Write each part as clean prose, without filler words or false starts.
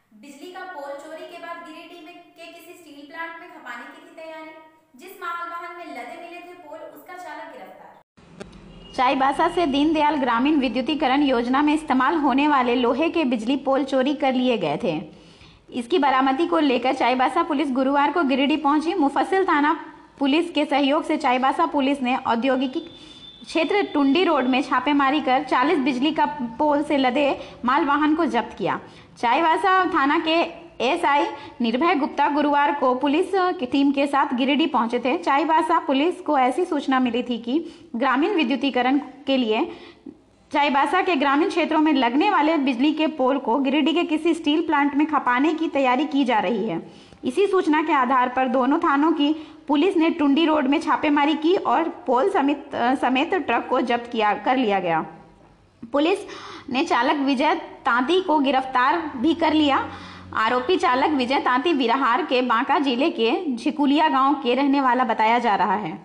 बिजली का पोल चोरी के बाद गिरिडीह में के किसी स्टील प्लांट में खपाने की थी तैयारी। जिस माल वाहन में लदे मिले थे पोल, उसका चालक गिरफ्तार। चाईबासा से दीनदयाल ग्रामीण विद्युतीकरण योजना में इस्तेमाल होने वाले लोहे के बिजली पोल चोरी कर लिए गए थे। इसकी बरामदी को लेकर चाईबासा पुलिस गुरुवार को गिरिडीह पहुंची। मुफस्सिल थाना पुलिस के सहयोग से चाईबासा पुलिस ने औद्योगिक क्षेत्र टुंडी रोड में छापेमारी कर 40 बिजली का पोल से लदे माल वाहन को जब्त किया। चाईबासा थाना के एसआई निर्भय गुप्ता गुरुवार को पुलिस की टीम के साथ गिरिडीह पहुंचे थे। चाईबासा पुलिस को ऐसी सूचना मिली थी कि ग्रामीण विद्युतीकरण के लिए चाईबासा के ग्रामीण क्षेत्रों में लगने वाले बिजली के पोल को गिरिडीह के किसी स्टील प्लांट में खपाने की तैयारी की जा रही है। इसी सूचना के आधार पर दोनों थानों की पुलिस ने टुंडी रोड में छापेमारी की और पोल समेत ट्रक को जब्त कर लिया गया। पुलिस ने चालक विजय तांती को गिरफ्तार भी कर लिया। आरोपी चालक विजय तांती बिहार के बांका जिले के झिकुलिया गांव के रहने वाला बताया जा रहा है।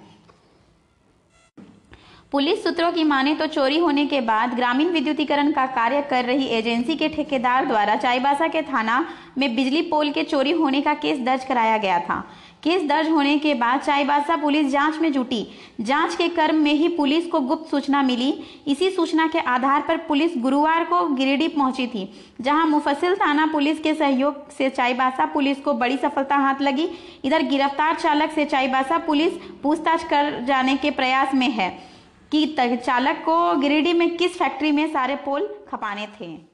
पुलिस सूत्रों की माने तो चोरी होने के बाद ग्रामीण विद्युतीकरण का कार्य कर रही एजेंसी के ठेकेदार द्वारा चाईबासा के थाना में बिजली पोल के चोरी होने का केस दर्ज कराया गया था। केस दर्ज होने के बाद चाईबासा पुलिस जांच में जुटी। जांच के क्रम में ही पुलिस को गुप्त सूचना मिली। इसी सूचना के आधार पर पुलिस गुरुवार को गिरिडीह पहुंची थी, जहां मुफस्सिल थाना पुलिस के सहयोग से चाईबासा पुलिस को बड़ी सफलता हाथ लगी। इधर गिरफ्तार चालक से चाईबासा पुलिस पूछताछ कर जाने के प्रयास में है कि चालक को गिरिडीह में किस फैक्ट्री में सारे पोल खपाने थे।